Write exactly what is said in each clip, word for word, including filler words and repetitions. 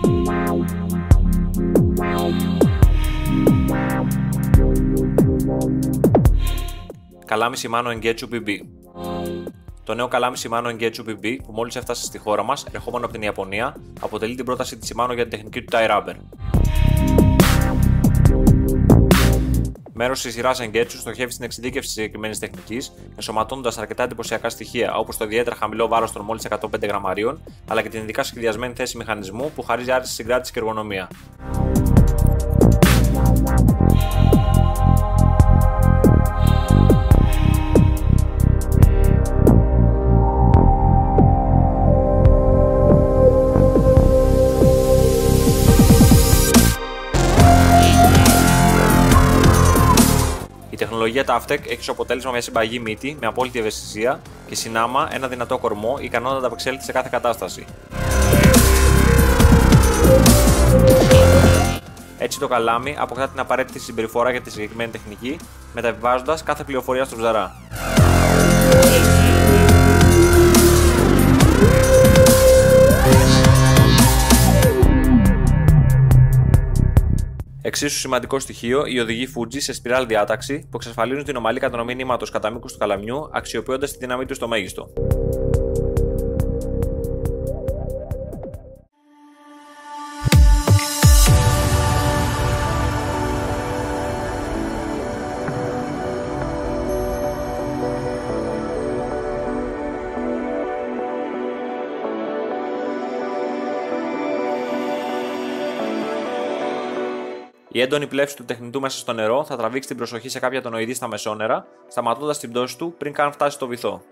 Καλάμι Shimano Engetsu πι μπι. Το νέο καλάμι Shimano Engetsu πι μπι που μόλις έφτασε στη χώρα μας, ερχόμενο από την Ιαπωνία, αποτελεί την πρόταση της Shimano για την τεχνική του tie rubber. Μέρος της σειράς Engetsu στοχεύει στην εξειδίκευση της συγκεκριμένης τεχνικής, ενσωματώνοντας αρκετά εντυπωσιακά στοιχεία όπως το ιδιαίτερα χαμηλό βάρος των μόλις εκατόν πέντε γραμμαρίων, αλλά και την ειδικά σχεδιασμένη θέση μηχανισμού που χαρίζει άριστη συγκράτηση και εργονομία. Η τεχνολογία Taftec έχει ως αποτέλεσμα μια συμπαγή μύτη με απόλυτη ευαισθησία και συνάμα ένα δυνατό κορμό ικανό να ανταπεξέλθει σε κάθε κατάσταση. Έτσι το καλάμι αποκτά την απαραίτητη συμπεριφορά για τη συγκεκριμένη τεχνική, μεταβιβάζοντας κάθε πληροφορία στο ψαρά. Εξίσου σημαντικό στοιχείο, οι οδηγοί Fuji σε σπιράλ διάταξη που εξασφαλίζουν την ομαλή κατανομή νήματος κατά μήκος του καλαμιού, αξιοποιώντας τη δύναμή του στο μέγιστο. Η έντονη πλεύση του τεχνητού μέσα στο νερό θα τραβήξει την προσοχή σε κάποια τονοειδή στα μεσόνερα, σταματώντας την πτώση του πριν καν φτάσει στο βυθό.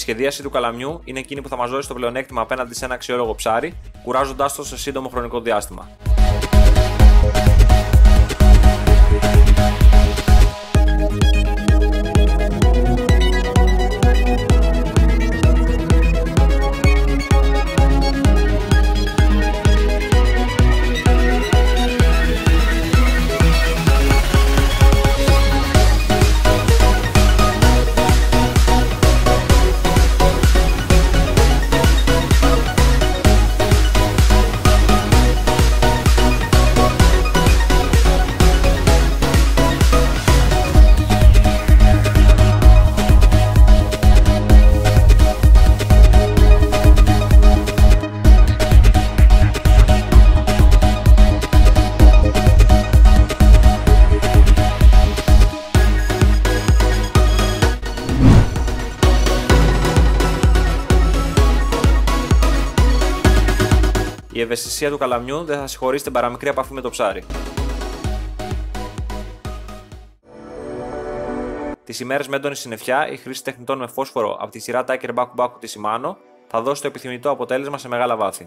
σχεδίαση του καλαμιού είναι εκείνη που θα μας δώσει το πλεονέκτημα απέναντι σε ένα αξιόλογο ψάρι, κουράζοντάς το σε σύντομο χρονικό διάστημα. Η ευαισθησία του καλαμιού δεν θα συγχωρήσει την παραμικρή επαφή με το ψάρι. Τις ημέρες με έντονη συννεφιά, η χρήση τεχνητών με φόσφορο από τη σειρά Tiger Baku Baku της Shimano θα δώσει το επιθυμητό αποτέλεσμα σε μεγάλα βάθη.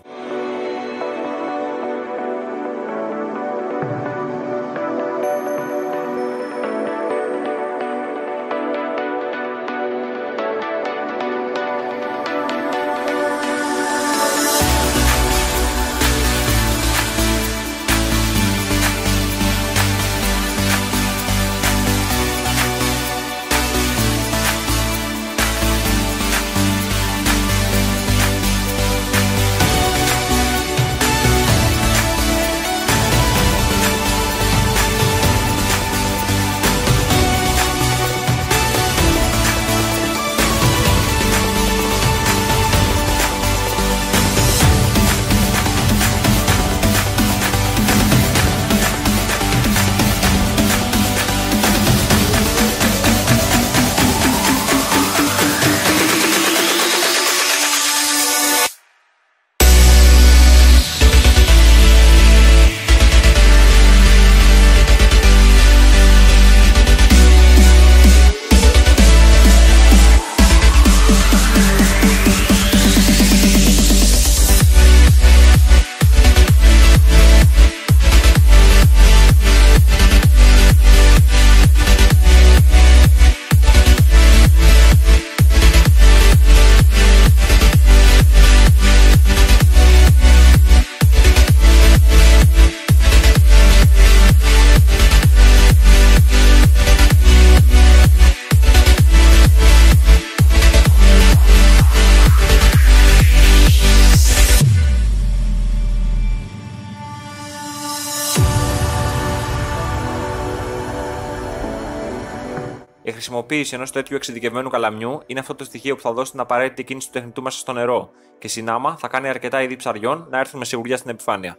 Η χρησιμοποίηση ενός τέτοιου εξειδικευμένου καλαμιού είναι αυτό το στοιχείο που θα δώσει την απαραίτητη κίνηση του τεχνητού μέσα στο νερό και συνάμα θα κάνει αρκετά είδη ψαριών να έρθουν με σιγουριά στην επιφάνεια.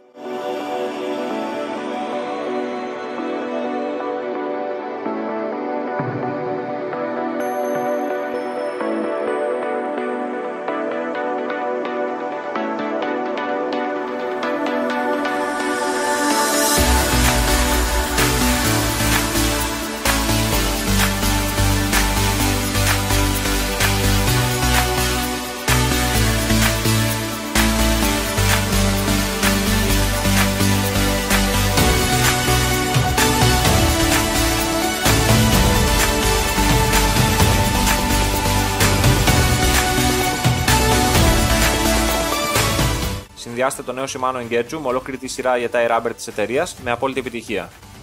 Συνδυάστε το νέο Shimano Engetsu με ολόκληρη τη σειρά Yatai Rubber της εταιρείας με απόλυτη επιτυχία.